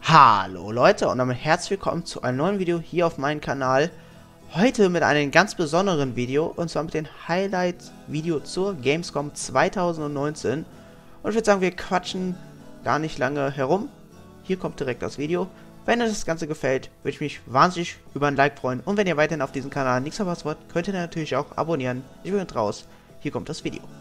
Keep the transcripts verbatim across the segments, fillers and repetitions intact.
Hallo Leute und damit herzlich willkommen zu einem neuen Video hier auf meinem Kanal. Heute mit einem ganz besonderen Video und zwar mit dem Highlight-Video zur Gamescom zweitausendneunzehn. Und ich würde sagen, wir quatschen gar nicht lange herum. Hier kommt direkt das Video. Wenn euch das Ganze gefällt, würde ich mich wahnsinnig über ein Like freuen. Und wenn ihr weiterhin auf diesem Kanal nichts verpasst wollt, könnt ihr natürlich auch abonnieren. Ich bin raus. Hier kommt das Video.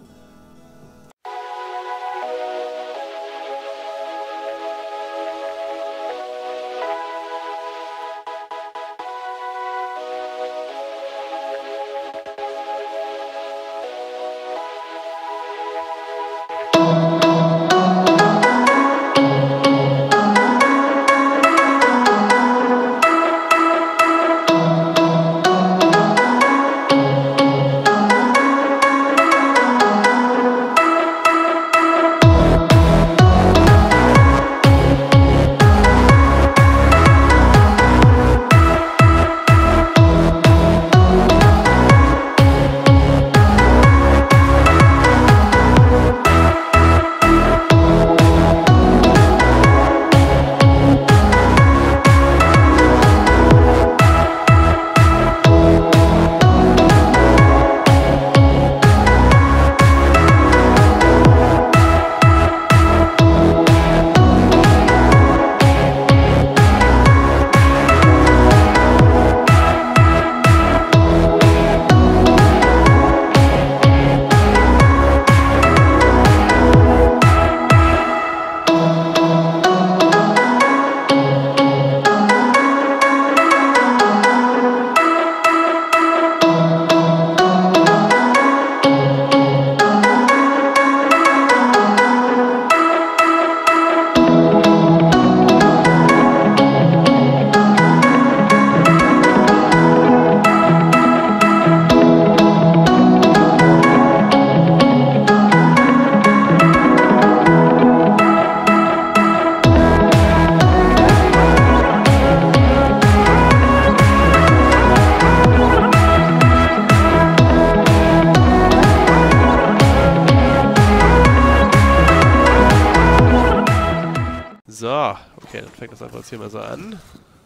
So, okay, dann fängt das einfach jetzt hier mal so an.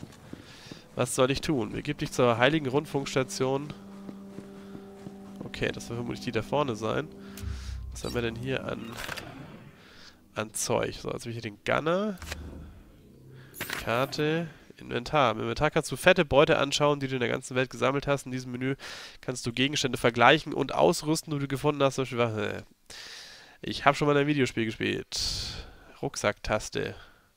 Was soll ich tun? Begib dich zur heiligen Rundfunkstation. Okay, das wird vermutlich die da vorne sein. Was haben wir denn hier an, an Zeug? So, jetzt habe ich hier den Gunner. Karte. Inventar. Im Inventar kannst du fette Beute anschauen, die du in der ganzen Welt gesammelt hast. In diesem Menü kannst du Gegenstände vergleichen und ausrüsten, die du gefunden hast. Zum Beispiel Waffe. Ich habe schon mal ein Videospiel gespielt. Rucksacktaste.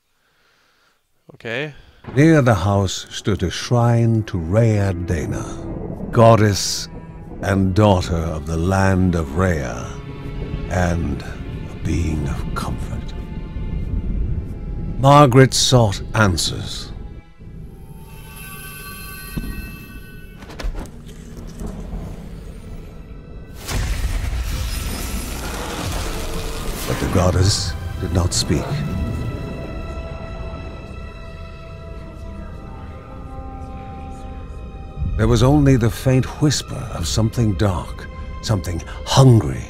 Okay. Near the house stood a shrine to Rhea Dana, goddess and daughter of the land of Rhea, and a being of comfort. Margaret sought answers. But the goddess did not speak. There was only the faint whisper of something dark, something hungry.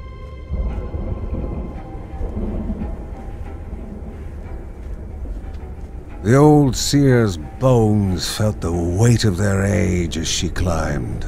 The old seer's bones felt the weight of their age as she climbed.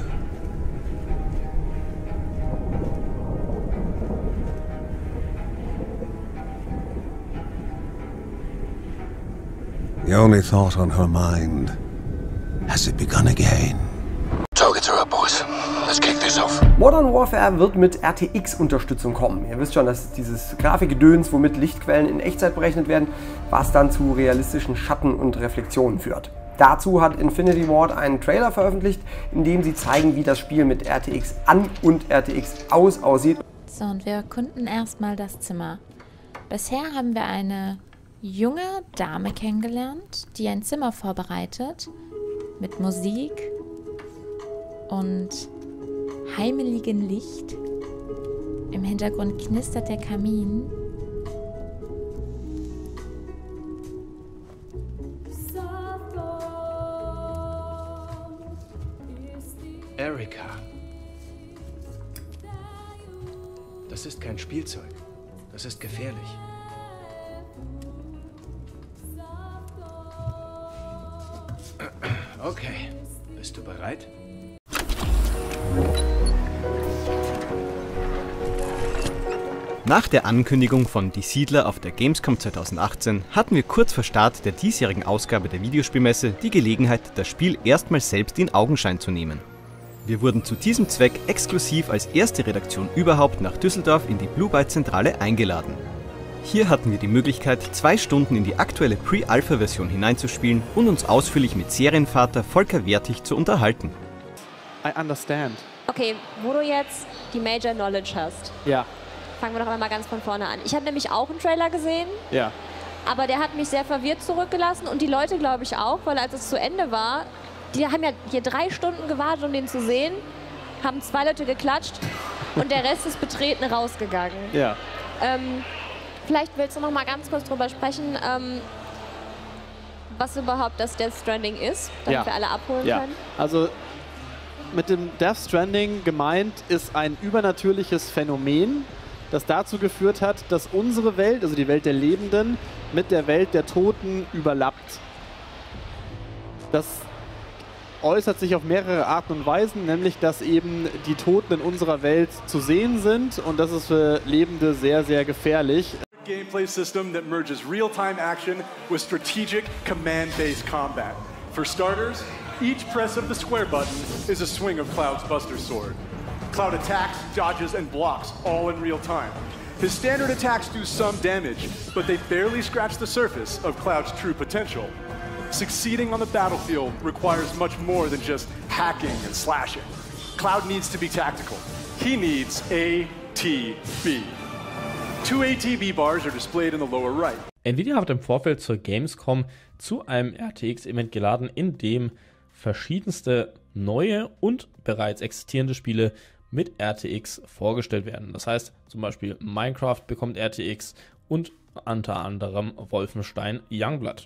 The only thought on her mind: has it begun again? Targets are up, boys. Let's kick this off. Modern Warfare wird mit R T X-Unterstützung kommen. Ihr wisst schon, dass dieses Grafikgedöns, womit Lichtquellen in Echtzeit berechnet werden, was dann zu realistischen Schatten und Reflexionen führt. Dazu hat Infinity Ward einen Trailer veröffentlicht, in dem sie zeigen, wie das Spiel mit R T X an und R T X aus aussieht. So, und wir erkunden erstmal das Zimmer. Bisher haben wir eine junge Dame kennengelernt, die ein Zimmer vorbereitet mit Musik und heimeligem Licht. Im Hintergrund knistert der Kamin. Erika. Das ist kein Spielzeug. Das ist gefährlich. Okay, bist du bereit? Nach der Ankündigung von Die Siedler auf der Gamescom zweitausendachtzehn hatten wir kurz vor Start der diesjährigen Ausgabe der Videospielmesse die Gelegenheit, das Spiel erstmals selbst in Augenschein zu nehmen. Wir wurden zu diesem Zweck exklusiv als erste Redaktion überhaupt nach Düsseldorf in die Blue Byte Zentrale eingeladen. Hier hatten wir die Möglichkeit, zwei Stunden in die aktuelle Pre-Alpha-Version hineinzuspielen und uns ausführlich mit Serienvater Volker Wertig zu unterhalten. I understand. Okay, wo du jetzt die Major Knowledge hast. Ja. Fangen wir doch einmal ganz von vorne an. Ich habe nämlich auch einen Trailer gesehen, Ja. aber der hat mich sehr verwirrt zurückgelassen und die Leute, glaube ich, auch, weil als es zu Ende war, die haben ja hier drei Stunden gewartet, um den zu sehen, haben zwei Leute geklatscht und der Rest ist betreten rausgegangen. Ja. Ähm, vielleicht willst du noch mal ganz kurz drüber sprechen, ähm, was überhaupt das Death Stranding ist, damit Ja. wir alle abholen Ja. können. Also mit dem Death Stranding gemeint ist ein übernatürliches Phänomen, das dazu geführt hat, dass unsere Welt, also die Welt der Lebenden, mit der Welt der Toten überlappt. Das äußert sich auf mehrere Arten und Weisen, nämlich dass eben die Toten in unserer Welt zu sehen sind und das ist für Lebende sehr, sehr gefährlich. Gameplay system that merges real-time action with strategic command-based combat. For starters, each press of the square button is a swing of Cloud's Buster Sword. Cloud attacks, dodges, and blocks all in real time. His standard attacks do some damage, but they barely scratch the surface of Cloud's true potential. Succeeding on the battlefield requires much more than just hacking and slashing. Cloud needs to be tactical. He needs A T B. Two A T B bars are displayed in the lower right. Nvidia hat im Vorfeld zur Gamescom zu einem R T X-Event geladen, in dem verschiedenste neue und bereits existierende Spiele mit R T X vorgestellt werden. Das heißt, zum Beispiel Minecraft bekommt R T X und unter anderem Wolfenstein Youngblood.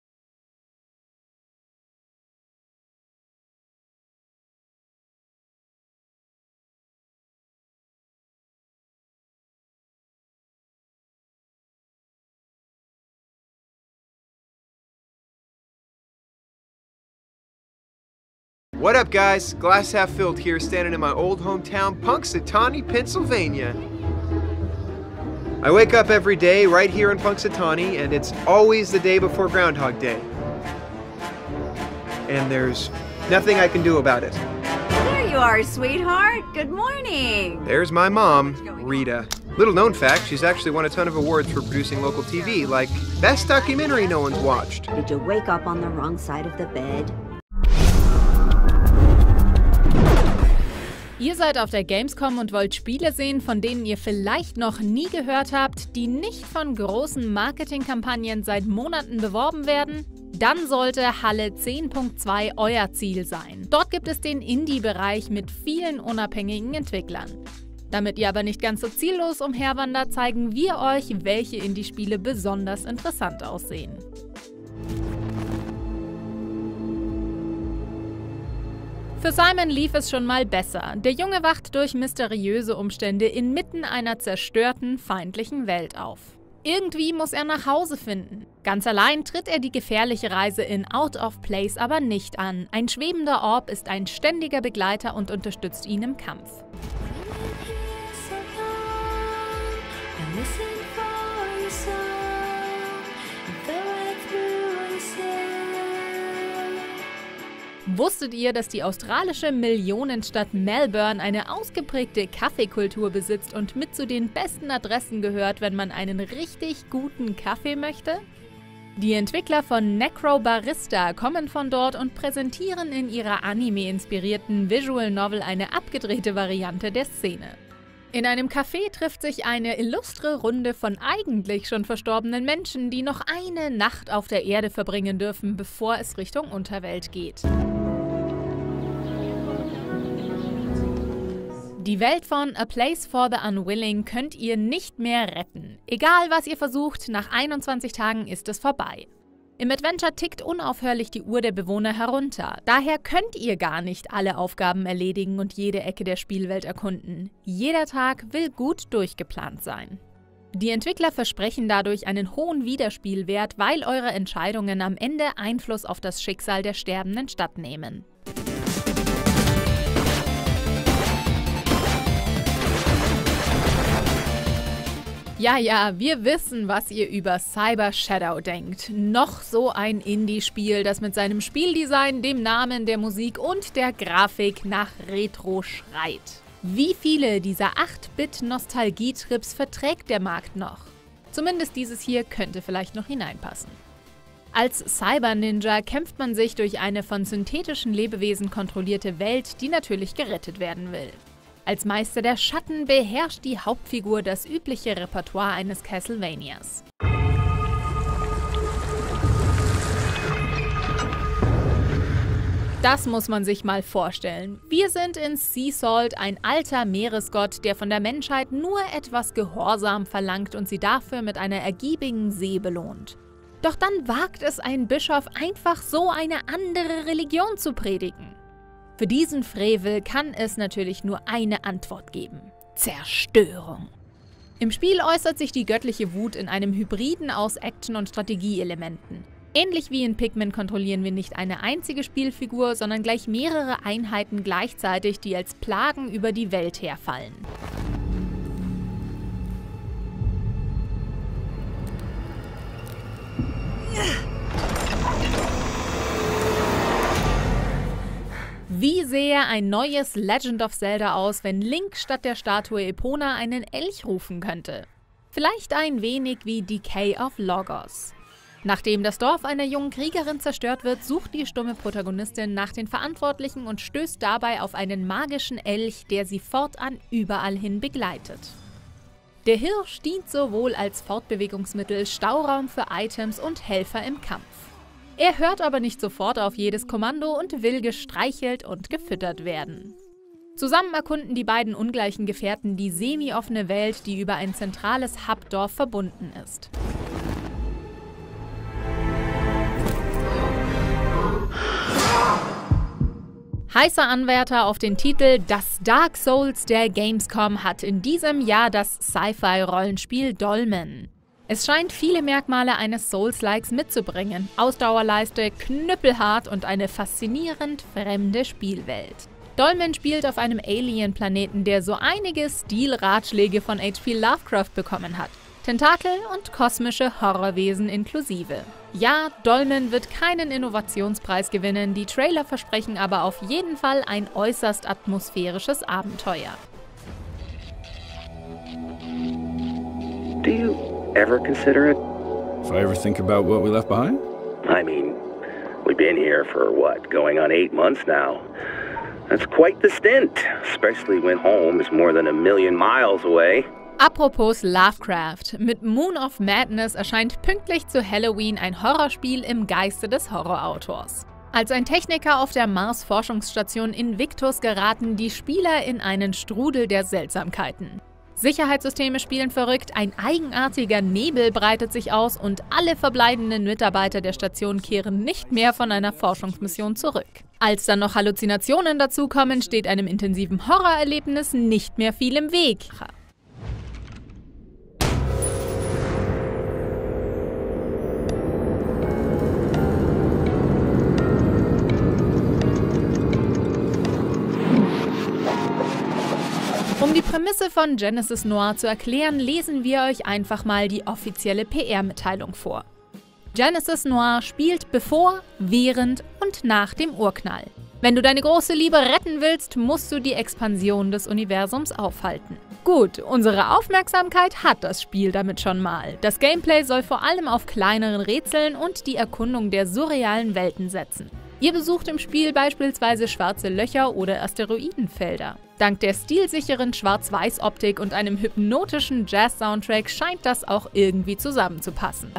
What up, guys? Glass half filled here, standing in my old hometown, Punxsutawney, Pennsylvania. I wake up every day right here in Punxsutawney, and it's always the day before Groundhog Day. And there's nothing I can do about it. There you are, sweetheart. Good morning. There's my mom, Rita. Little known fact, she's actually won a ton of awards for producing local T V, like Best Documentary No One's Watched. Did you wake up on the wrong side of the bed? Ihr seid auf der Gamescom und wollt Spiele sehen, von denen ihr vielleicht noch nie gehört habt, die nicht von großen Marketingkampagnen seit Monaten beworben werden? Dann sollte Halle zehn Punkt zwei euer Ziel sein. Dort gibt es den Indie-Bereich mit vielen unabhängigen Entwicklern. Damit ihr aber nicht ganz so ziellos umherwandert, zeigen wir euch, welche Indie-Spiele besonders interessant aussehen. Für Simon lief es schon mal besser. Der Junge wacht durch mysteriöse Umstände inmitten einer zerstörten, feindlichen Welt auf. Irgendwie muss er nach Hause finden. Ganz allein tritt er die gefährliche Reise in Out of Place aber nicht an. Ein schwebender Orb ist ein ständiger Begleiter und unterstützt ihn im Kampf. Wusstet ihr, dass die australische Millionenstadt Melbourne eine ausgeprägte Kaffeekultur besitzt und mit zu den besten Adressen gehört, wenn man einen richtig guten Kaffee möchte? Die Entwickler von Necro Barista kommen von dort und präsentieren in ihrer anime-inspirierten Visual Novel eine abgedrehte Variante der Szene. In einem Café trifft sich eine illustre Runde von eigentlich schon verstorbenen Menschen, die noch eine Nacht auf der Erde verbringen dürfen, bevor es Richtung Unterwelt geht. Die Welt von A Place for the Unwilling könnt ihr nicht mehr retten. Egal was ihr versucht, nach einundzwanzig Tagen ist es vorbei. Im Adventure tickt unaufhörlich die Uhr der Bewohner herunter. Daher könnt ihr gar nicht alle Aufgaben erledigen und jede Ecke der Spielwelt erkunden. Jeder Tag will gut durchgeplant sein. Die Entwickler versprechen dadurch einen hohen Wiederspielwert, weil eure Entscheidungen am Ende Einfluss auf das Schicksal der sterbenden Stadt nehmen. Ja, ja, wir wissen, was ihr über Cyber Shadow denkt. Noch so ein Indie-Spiel, das mit seinem Spieldesign, dem Namen, der Musik und der Grafik nach Retro schreit. Wie viele dieser acht Bit Nostalgie-Trips verträgt der Markt noch? Zumindest dieses hier könnte vielleicht noch hineinpassen. Als Cyber-Ninja kämpft man sich durch eine von synthetischen Lebewesen kontrollierte Welt, die natürlich gerettet werden will. Als Meister der Schatten beherrscht die Hauptfigur das übliche Repertoire eines Castlevanias. Das muss man sich mal vorstellen. Wir sind in Sea Salt, ein alter Meeresgott, der von der Menschheit nur etwas Gehorsam verlangt und sie dafür mit einer ergiebigen See belohnt. Doch dann wagt es ein Bischof einfach so eine andere Religion zu predigen. Für diesen Frevel kann es natürlich nur eine Antwort geben: Zerstörung. Im Spiel äußert sich die göttliche Wut in einem Hybriden aus Action- und Strategieelementen. Ähnlich wie in Pikmin kontrollieren wir nicht eine einzige Spielfigur, sondern gleich mehrere Einheiten gleichzeitig, die als Plagen über die Welt herfallen. Wie sähe ein neues Legend of Zelda aus, wenn Link statt der Statue Epona einen Elch rufen könnte? Vielleicht ein wenig wie Decay of Logos. Nachdem das Dorf einer jungen Kriegerin zerstört wird, sucht die stumme Protagonistin nach den Verantwortlichen und stößt dabei auf einen magischen Elch, der sie fortan überall hin begleitet. Der Hirsch dient sowohl als Fortbewegungsmittel, Stauraum für Items und Helfer im Kampf. Er hört aber nicht sofort auf jedes Kommando und will gestreichelt und gefüttert werden. Zusammen erkunden die beiden ungleichen Gefährten die semi-offene Welt, die über ein zentrales Hubdorf verbunden ist. Heißer Anwärter auf den Titel Das Dark Souls der Gamescom hat in diesem Jahr das Sci-Fi-Rollenspiel Dolmen. Es scheint viele Merkmale eines Souls-Likes mitzubringen: Ausdauerleiste, knüppelhart und eine faszinierend fremde Spielwelt. Dolmen spielt auf einem Alien-Planeten, der so einige Stilratschläge von H P Lovecraft bekommen hat. Tentakel und kosmische Horrorwesen inklusive. Ja, Dolmen wird keinen Innovationspreis gewinnen, die Trailer versprechen aber auf jeden Fall ein äußerst atmosphärisches Abenteuer. Do you ever consider it? If I ever think about what we left behind? I mean, we've been here for what, going on eight months now. That's quite the stint, especially when home is more than a million miles away. Apropos Lovecraft, mit Moon of Madness erscheint pünktlich zu Halloween ein Horrorspiel im Geiste des Horrorautors. Als ein Techniker auf der Mars-Forschungsstation Invictus geraten die Spieler in einen Strudel der Seltsamkeiten. Sicherheitssysteme spielen verrückt, ein eigenartiger Nebel breitet sich aus und alle verbleibenden Mitarbeiter der Station kehren nicht mehr von einer Forschungsmission zurück. Als dann noch Halluzinationen dazukommen, steht einem intensiven Horrorerlebnis nicht mehr viel im Weg. Um die Prämisse von Genesis Noir zu erklären, lesen wir euch einfach mal die offizielle P R-Mitteilung vor. Genesis Noir spielt bevor, während und nach dem Urknall. Wenn du deine große Liebe retten willst, musst du die Expansion des Universums aufhalten. Gut, unsere Aufmerksamkeit hat das Spiel damit schon mal. Das Gameplay soll vor allem auf kleineren Rätseln und die Erkundung der surrealen Welten setzen. Ihr besucht im Spiel beispielsweise schwarze Löcher oder Asteroidenfelder. Dank der stilsicheren Schwarz-Weiß-Optik und einem hypnotischen Jazz-Soundtrack scheint das auch irgendwie zusammenzupassen.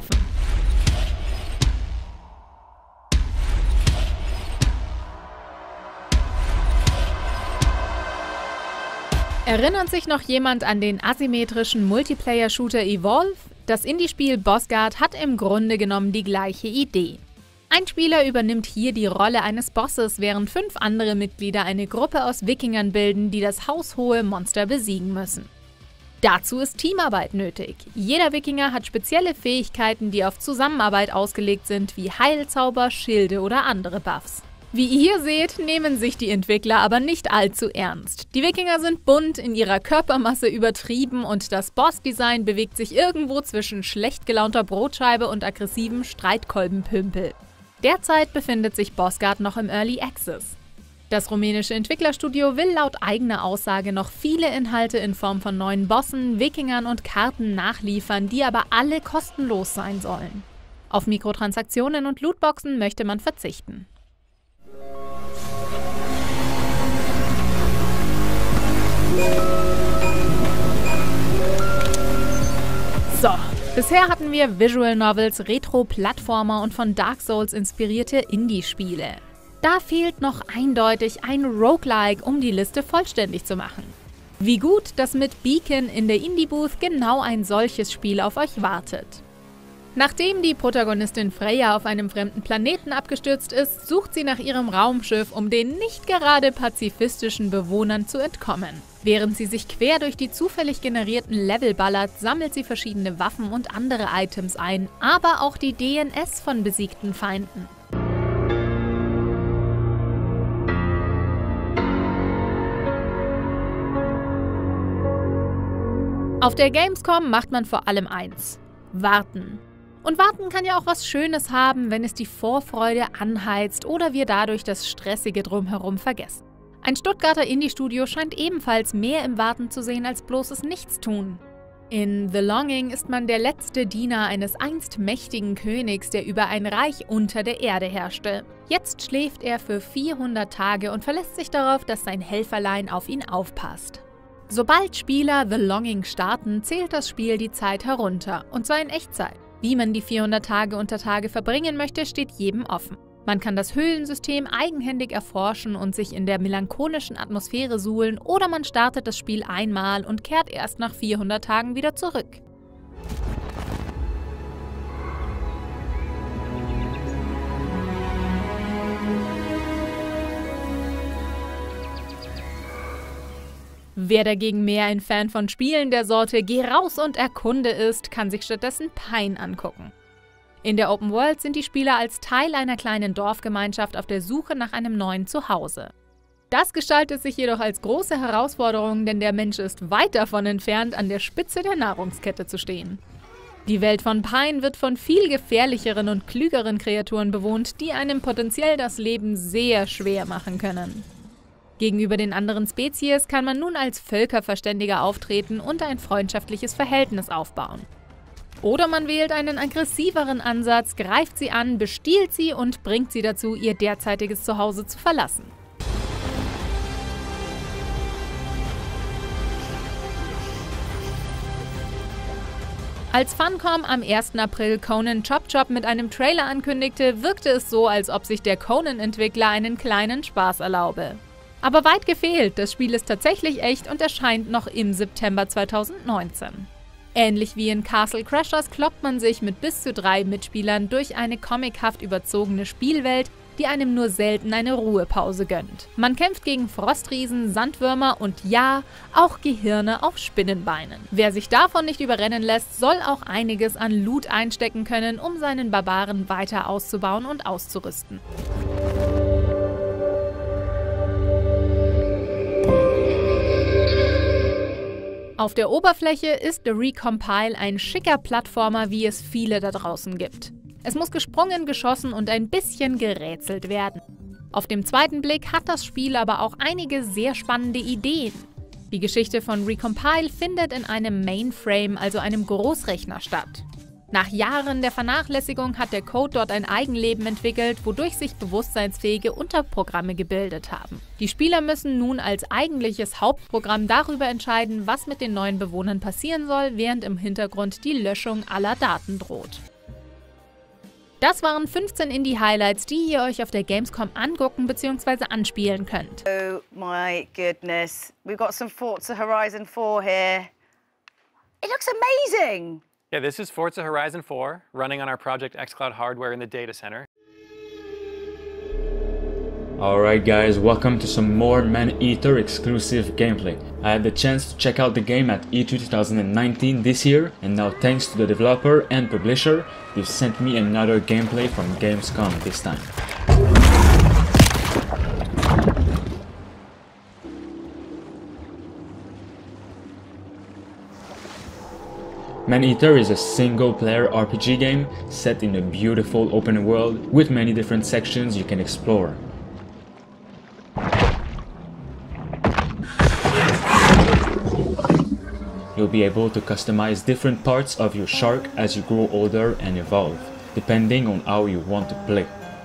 Erinnert sich noch jemand an den asymmetrischen Multiplayer-Shooter Evolve? Das Indie-Spiel Bossguard hat im Grunde genommen die gleiche Idee. Ein Spieler übernimmt hier die Rolle eines Bosses, während fünf andere Mitglieder eine Gruppe aus Wikingern bilden, die das haushohe Monster besiegen müssen. Dazu ist Teamarbeit nötig. Jeder Wikinger hat spezielle Fähigkeiten, die auf Zusammenarbeit ausgelegt sind, wie Heilzauber, Schilde oder andere Buffs. Wie ihr hier seht, nehmen sich die Entwickler aber nicht allzu ernst. Die Wikinger sind bunt, in ihrer Körpermasse übertrieben und das Bossdesign bewegt sich irgendwo zwischen schlecht gelaunter Brotscheibe und aggressivem Streitkolbenpümpel. Derzeit befindet sich Bossguard noch im Early Access. Das rumänische Entwicklerstudio will laut eigener Aussage noch viele Inhalte in Form von neuen Bossen, Wikingern und Karten nachliefern, die aber alle kostenlos sein sollen. Auf Mikrotransaktionen und Lootboxen möchte man verzichten. So, bisher hatten wir Visual Novels, Retro-Plattformer und von Dark Souls inspirierte Indie-Spiele. Da fehlt noch eindeutig ein Roguelike, um die Liste vollständig zu machen. Wie gut, dass mit Beacon in der Indie-Booth genau ein solches Spiel auf euch wartet. Nachdem die Protagonistin Freya auf einem fremden Planeten abgestürzt ist, sucht sie nach ihrem Raumschiff, um den nicht gerade pazifistischen Bewohnern zu entkommen. Während sie sich quer durch die zufällig generierten Level ballert, sammelt sie verschiedene Waffen und andere Items ein, aber auch die D N S von besiegten Feinden. Auf der Gamescom macht man vor allem eins: warten. Und warten kann ja auch was Schönes haben, wenn es die Vorfreude anheizt oder wir dadurch das Stressige drumherum vergessen. Ein Stuttgarter Indie-Studio scheint ebenfalls mehr im Warten zu sehen als bloßes Nichtstun. In The Longing ist man der letzte Diener eines einst mächtigen Königs, der über ein Reich unter der Erde herrschte. Jetzt schläft er für vierhundert Tage und verlässt sich darauf, dass sein Helferlein auf ihn aufpasst. Sobald Spieler The Longing starten, zählt das Spiel die Zeit herunter, und zwar in Echtzeit. Wie man die vierhundert Tage unter Tage verbringen möchte, steht jedem offen. Man kann das Höhlensystem eigenhändig erforschen und sich in der melancholischen Atmosphäre suhlen, oder man startet das Spiel einmal und kehrt erst nach vierhundert Tagen wieder zurück. Wer dagegen mehr ein Fan von Spielen der Sorte Geh raus und erkunde ist, kann sich stattdessen Pine angucken. In der Open World sind die Spieler als Teil einer kleinen Dorfgemeinschaft auf der Suche nach einem neuen Zuhause. Das gestaltet sich jedoch als große Herausforderung, denn der Mensch ist weit davon entfernt, an der Spitze der Nahrungskette zu stehen. Die Welt von Pine wird von viel gefährlicheren und klügeren Kreaturen bewohnt, die einem potenziell das Leben sehr schwer machen können. Gegenüber den anderen Spezies kann man nun als Völkerverständiger auftreten und ein freundschaftliches Verhältnis aufbauen. Oder man wählt einen aggressiveren Ansatz, greift sie an, bestiehlt sie und bringt sie dazu, ihr derzeitiges Zuhause zu verlassen. Als Funcom am ersten April Conan Chop Chop mit einem Trailer ankündigte, wirkte es so, als ob sich der Conan-Entwickler einen kleinen Spaß erlaube. Aber weit gefehlt, das Spiel ist tatsächlich echt und erscheint noch im September zweitausendneunzehn. Ähnlich wie in Castle Crashers kloppt man sich mit bis zu drei Mitspielern durch eine comichaft überzogene Spielwelt, die einem nur selten eine Ruhepause gönnt. Man kämpft gegen Frostriesen, Sandwürmer und ja, auch Gehirne auf Spinnenbeinen. Wer sich davon nicht überrennen lässt, soll auch einiges an Loot einstecken können, um seinen Barbaren weiter auszubauen und auszurüsten. Auf der Oberfläche ist The Recompile ein schicker Plattformer, wie es viele da draußen gibt. Es muss gesprungen, geschossen und ein bisschen gerätselt werden. Auf dem zweiten Blick hat das Spiel aber auch einige sehr spannende Ideen. Die Geschichte von Recompile findet in einem Mainframe, also einem Großrechner, statt. Nach Jahren der Vernachlässigung hat der Code dort ein Eigenleben entwickelt, wodurch sich bewusstseinsfähige Unterprogramme gebildet haben. Die Spieler müssen nun als eigentliches Hauptprogramm darüber entscheiden, was mit den neuen Bewohnern passieren soll, während im Hintergrund die Löschung aller Daten droht. Das waren fünfzehn Indie-Highlights, die ihr euch auf der Gamescom angucken bzw. anspielen könnt. Oh my goodness, we've got some Forza Horizon four here. It looks amazing! Yeah, this is Forza Horizon four, running on our Project xCloud hardware in the data center. Alright guys, welcome to some more Man-Eater exclusive gameplay. I had the chance to check out the game at E three twenty nineteen this year, and now thanks to the developer and publisher, they've sent me another gameplay from Gamescom this time. Man-Eater is a single-player R P G game set in a beautiful open world with many different sections you can explore. You'll be able to customize different parts of your shark as you grow older and evolve, depending on how you want to play.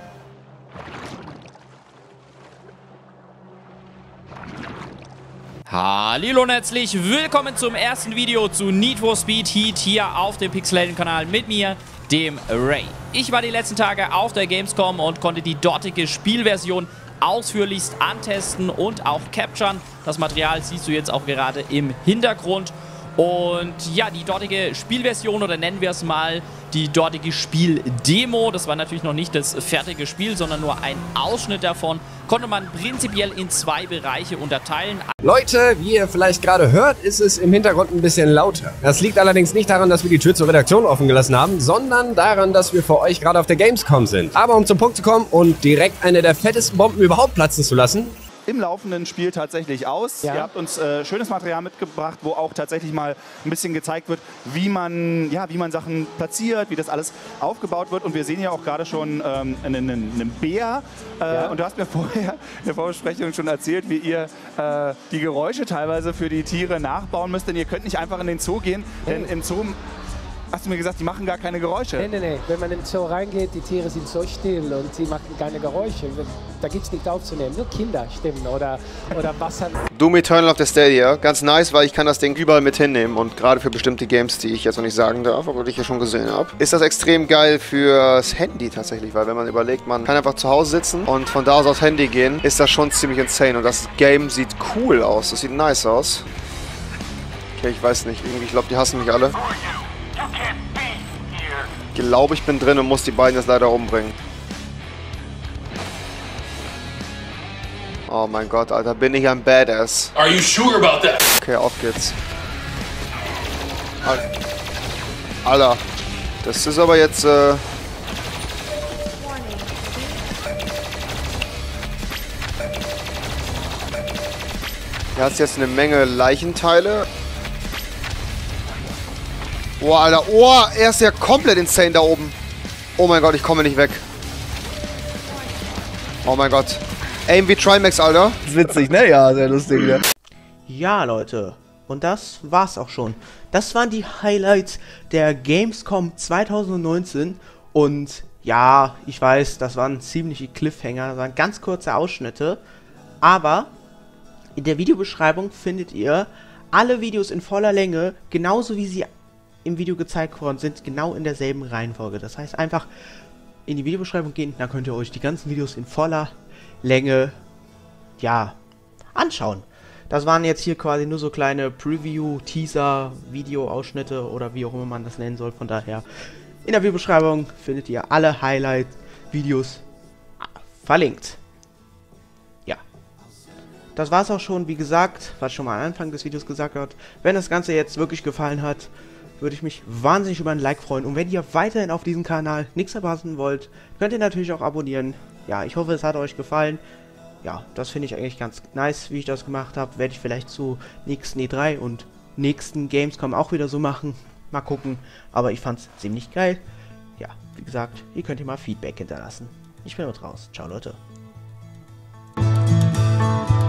Hallo und herzlich willkommen zum ersten Video zu Need for Speed Heat hier auf dem Pixelated-Kanal mit mir, dem Ray. Ich war die letzten Tage auf der Gamescom und konnte die dortige Spielversion ausführlichst antesten und auch capturen. Das Material siehst du jetzt auch gerade im Hintergrund. Und ja, die dortige Spielversion, oder nennen wir es mal die dortige Spieldemo, das war natürlich noch nicht das fertige Spiel, sondern nur ein Ausschnitt davon, konnte man prinzipiell in zwei Bereiche unterteilen. Leute, wie ihr vielleicht gerade hört, ist es im Hintergrund ein bisschen lauter. Das liegt allerdings nicht daran, dass wir die Tür zur Redaktion offen gelassen haben, sondern daran, dass wir für euch gerade auf der Gamescom sind. Aber um zum Punkt zu kommen und direkt eine der fettesten Bomben überhaupt platzen zu lassen, im laufenden Spiel tatsächlich aus. Ja. Ihr habt uns äh, schönes Material mitgebracht, wo auch tatsächlich mal ein bisschen gezeigt wird, wie man, ja, wie man Sachen platziert, wie das alles aufgebaut wird. Und wir sehen ja auch gerade schon ähm, einen, einen Bär. Äh, ja. Und du hast mir vorher in der Vorbesprechung schon erzählt, wie ihr äh, die Geräusche teilweise für die Tiere nachbauen müsst. Denn ihr könnt nicht einfach in den Zoo gehen, hey. denn im Zoo... Hast du mir gesagt, die machen gar keine Geräusche? Nee, nee, nee. Wenn man in den Zoo reingeht, die Tiere sind so still und sie machen keine Geräusche. Da gibt es nichts aufzunehmen. Nur Kinderstimmen oder, oder Wasser. Doom Eternal auf der Stadia. Ganz nice, weil ich kann das Ding überall mit hinnehmen. Und gerade für bestimmte Games, die ich jetzt noch nicht sagen darf, aber die ich ja schon gesehen habe, ist das extrem geil fürs Handy tatsächlich. Weil wenn man überlegt, man kann einfach zu Hause sitzen und von da aus aufs Handy gehen, ist das schon ziemlich insane. Und das Game sieht cool aus. Das sieht nice aus. Okay, ich weiß nicht. Irgendwie, ich glaube, die hassen mich alle. Ich glaube, ich bin drin und muss die beiden jetzt leider umbringen. Oh mein Gott, Alter, bin ich ein Badass. Are you sure about that? Okay, auf geht's. Alter, das ist aber jetzt, äh... Hier hat es jetzt eine Menge Leichenteile. Oh, Alter. Oh, er ist ja komplett insane da oben. Oh mein Gott, ich komme nicht weg. Oh mein Gott. Aim wie Trimax, Alter. Das ist witzig, ne? Ja, sehr lustig, ne? Ja, Leute. Und das war's auch schon. Das waren die Highlights der Gamescom zwanzig neunzehn. Und ja, ich weiß, das waren ziemliche Cliffhanger. Das waren ganz kurze Ausschnitte. Aber in der Videobeschreibung findet ihr alle Videos in voller Länge, genauso wie sie im Video gezeigt worden sind, genau in derselben Reihenfolge. Das heißt, einfach in die Videobeschreibung gehen, dann könnt ihr euch die ganzen Videos in voller Länge, ja, anschauen. Das waren jetzt hier quasi nur so kleine Preview, Teaser, Video-Ausschnitte oder wie auch immer man das nennen soll. Von daher, in der Videobeschreibung findet ihr alle Highlight-Videos verlinkt. Ja. Das war's auch schon, wie gesagt, was schon mal am Anfang des Videos gesagt hat. Wenn das Ganze jetzt wirklich gefallen hat, würde ich mich wahnsinnig über ein Like freuen. Und wenn ihr weiterhin auf diesem Kanal nichts verpassen wollt, könnt ihr natürlich auch abonnieren. Ja, ich hoffe, es hat euch gefallen. Ja, das finde ich eigentlich ganz nice, wie ich das gemacht habe. Werde ich vielleicht zu nächsten E drei und nächsten Gamescom auch wieder so machen. Mal gucken. Aber ich fand es ziemlich geil. Ja, wie gesagt, ihr könnt hier mal Feedback hinterlassen. Ich bin jetzt raus. Ciao, Leute.